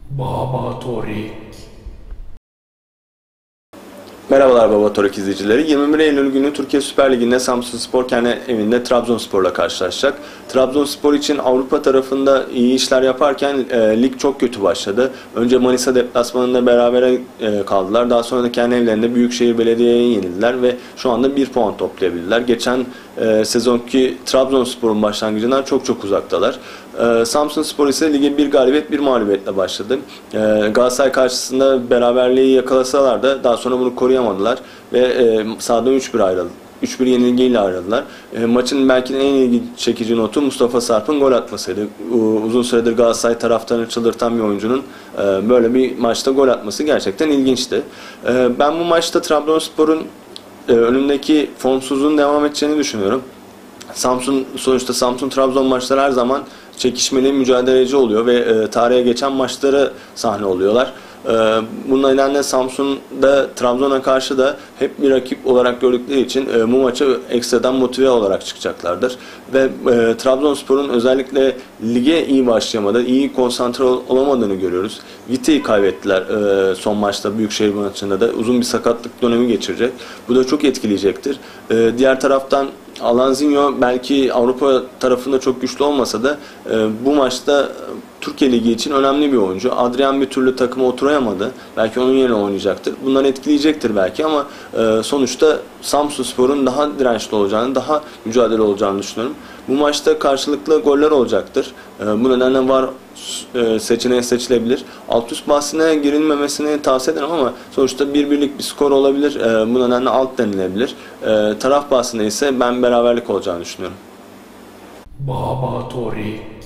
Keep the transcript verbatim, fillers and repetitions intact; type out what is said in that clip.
Baba Torik. Merhabalar Baba Torik izleyicileri. yirmi bir Eylül günü Türkiye Süper Ligi'nde Samsunspor kendi evinde Trabzonspor'la karşılaşacak. Trabzonspor için Avrupa tarafında iyi işler yaparken e, lig çok kötü başladı. Önce Manisa deplasmanında berabere e, kaldılar. Daha sonra da kendi evlerinde Büyükşehir Belediye'ye yenildiler ve şu anda bir puan toplayabildiler. Geçen e, sezonki Trabzonspor'un başlangıcından çok çok uzaktalar. E, Samsunspor ise lige bir galibiyet bir mağlubiyetle başladı. E, Galatasaray karşısında beraberliği yakalasalar da daha sonra bunu koruyamadılar ve e, sahadan üç bir ayrıldı. üç bir yenilgiyle ayrıldılar. E, maçın belki de en ilgi çekici notu Mustafa Sarp'ın gol atmasıydı. Uzun süredir Galatasaray taraftarını çıldırtan bir oyuncunun e, böyle bir maçta gol atması gerçekten ilginçti. E, ben bu maçta Trabzonspor'un e, önündeki formsuzluğun devam edeceğini düşünüyorum. Samsun sonuçta Samsun-Trabzon maçları her zaman çekişmeli, mücadeleci oluyor ve e, tarihe geçen maçları sahne oluyorlar. E, bunun nedenle Samsun'da Trabzon'a karşı da hep bir rakip olarak gördükleri için e, bu maça ekstradan motive olarak çıkacaklardır. Ve e, Trabzonspor'un özellikle lige iyi başlayamadı, iyi konsantre ol olamadığını görüyoruz. Vite'yi kaybettiler e, son maçta, Büyükşehir maçında da uzun bir sakatlık dönemi geçirecek. Bu da çok etkileyecektir. E, diğer taraftan Alanzinho belki Avrupa tarafında çok güçlü olmasa da e, bu maçta Türkiye Ligi için önemli bir oyuncu. Adrian bir türlü takıma oturayamadı. Belki onun yerine oynayacaktır. Bunlar etkileyecektir belki ama e, sonuçta Samsunspor'un daha dirençli olacağını, daha mücadele olacağını düşünüyorum. Bu maçta karşılıklı goller olacaktır. E, bu nedenle var e, seçeneği seçilebilir. Alt üst bahsine girilmemesini tavsiye ederim ama sonuçta bir birlik bir skor olabilir. E, bu nedenle alt denilebilir. E, taraf bahsine ise ben beraberlik olacağını düşünüyorum. Baba Torik.